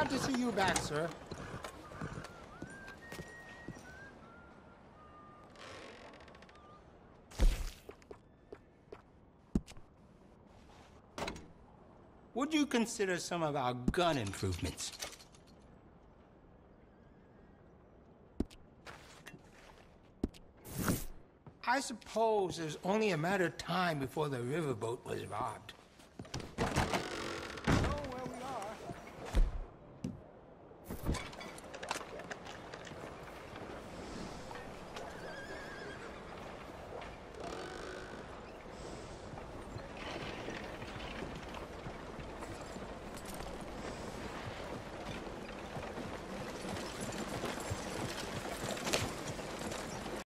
Glad to see you back, sir. Would you consider some of our gun improvements? I suppose it was only a matter of time before the riverboat was robbed.